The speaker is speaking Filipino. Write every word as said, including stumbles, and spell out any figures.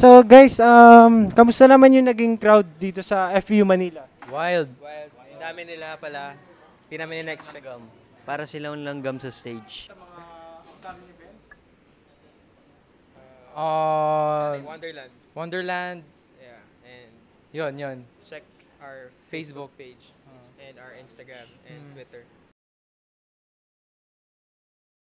So guys, um, kamusta naman yung naging crowd dito sa F U Manila? Wild. Wild. Ang dami nila pala. Hindi namin in-expect. Para silang langgam sa stage. Sa mga upcoming events? Uh, Wonderland. Wonderland. Yeah. And Yun, yun. check our Facebook. Facebook page and our Instagram and Mm. Twitter.